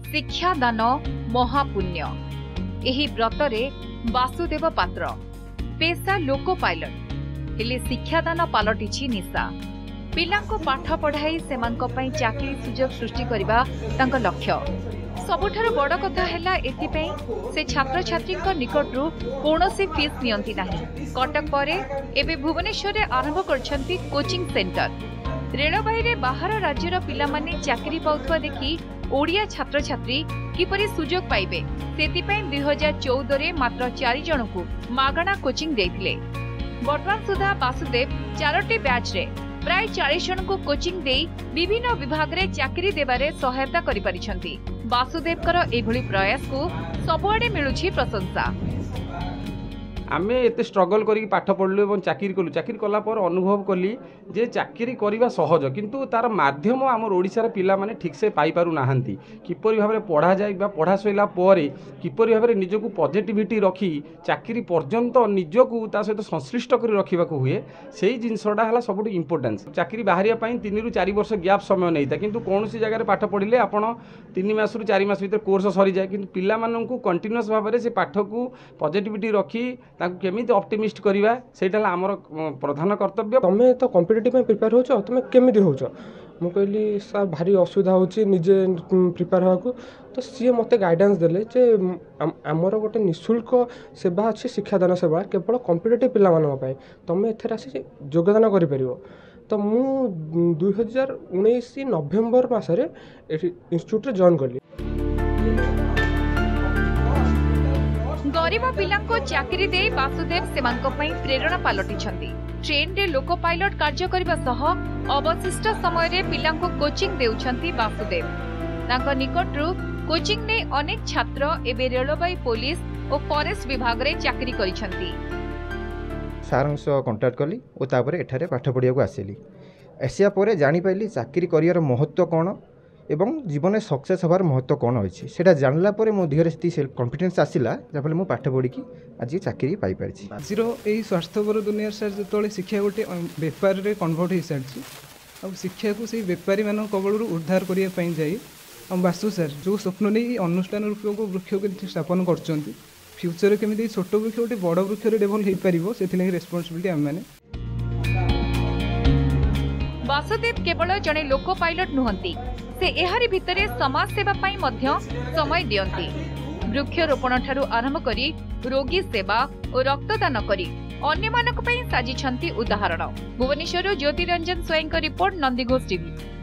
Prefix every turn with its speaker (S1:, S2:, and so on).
S1: शिक्षादान महापुण्य। एही व्रतरे वासुदेव पात्र पेशा लोको पायलट हेले शिक्षादान पलटिछि निशा। पिलांको पाठ पढ़ाई सेमांको पई चाकरी सुजोग सृष्टि करबा तांको लक्ष्य। सबुठार बड़ कथा हैला एथिपई से छात्र छात्री निकटरू कोनोसी फीस नियंती नाही। कटक परे एबे भुवनेश्वर रे आरंभ करछंती कोचिंग सेंटर। रेलबाई रे बाहर राज्यर पिला माने चाकरी पाउथवा देखि ओडिया छात्र छात्री किपरि सुजोग पाइबे सेतिपई 2014 रे मात्र 4 जनकू मागणा कोचिंग देथिले। वर्तमान सुधा वासुदेव 4टी बैच रे प्राय 40 जन को कोचिंग दे विभिन्न विभाग रे चाकरी देबारे सहायता करि परिछंती। वासुदेव एभली प्रयास को सबुआडे मिलुछि प्रशंसा।
S2: आमे एते स्ट्रगल करी पाठ पढ़लु एवं चाकरी कलु। चाकरी कला पर अनुभव कली जे चाकरी करिबा सहज किंतु तार माध्यम आमर ओडिशार पिला माने ठीक से पाई पारु नाहंती। किपरि भाबरे पढ़ा जाय बा पढ़ा सइला परे किपरि भाबरे निजको पॉजिटिविटी रखी चाकरी पर्यंत निजको ता सहित संश्लिष्ट करी रखिबा को हुए सेही जिंसडा हला सबुठ इंपोर्टेंस। चाकरी बाहरिया पई 3 रु 4 वर्ष गैप समय नैता किंतु कोनोसी जगह रे पाठ पढ़िले आपण 3 मास रु 4 मास भीतर कोर्स सरी जाय किंतु पिला माननकु कंटीन्यूअस भाबरे से पाठ को पॉजिटिविटी रखी ताकू केमिति ऑप्टिमिस्ट करिवा सेटा हमर प्रधान कर्तव्य।
S3: तमे तो कॉम्पिटिटिव में प्रिपेयर होछ तमे केमिति होछ मु कहली सर भारी असुविधा होची निजे प्रिपेयर होको तो सी मते गाइडेंस देले जे हमर गोटे निशुल्क सेवा अछि शिक्षादान सेवा केवल कॉम्पिटिटिव पिला मानक पय तमे एथरा आसी योगदान करि परिबो। तो मु 2019 नवेम्बर मासरे इंस्टीट्यूट रे जॉइन करली।
S1: गरीब पिलांको चाकरी दे वासुदेव सेमांको पई प्रेरणा पालटिछंती। ट्रेन रे लोको पायलट कार्य करबा सह अवशिष्ट समय रे पिलांको कोचिंग देउछंती वासुदेव। तांको निकटरू कोचिंग ने अनेक छात्र एबे रेलबाई पुलिस और फॉरेस्ट विभाग रे चाकरी करिछंती।
S4: सारंग सह कांटेक्ट कली ओ तापरे एठारे पाठ पढ़िया को आसेली। एसिया परे जानि पाइली चाकरी करियर महत्व कोन एवं जीवन में सक्सेस हबार महत्व कौन अच्छी से जानला मो देहर सेल्फ कॉन्फिडेंस आसला जहाँफल मुझे पाठ पढ़ी आज चाकरी पाई पारिछि।
S5: आजर यही स्वास्थ्यपर दुनिया सर जो शिक्षा गोटे बेपार रे कन्वर्ट हो सारी आ शिक्षा को से बेपारी मान कबल उद्धार करने जाए वासु सर जो स्वप्न नहीं अनुष्ठान रूप को वृक्ष को स्थापन कर फ्यूचर केमी छोट वृक्ष गोटे बड़ वृक्ष डेभलप हो पार से रेस्पॉन्सिबिलिटी आम मैंने।
S1: वासुदेव केवल जड़े लोको पायलट नुहंती से एहारी भितरे समाज सेवा पाई मध्य समय दियंती। वृक्षरोपण ठारू आरंभ करी रोगी सेवा और रक्तदान करी अन्य मानक पई साजिछंती उदाहरण। भुवनेश्वर ज्योति रंजन स्वयं रिपोर्ट नंदीघोष टीवी।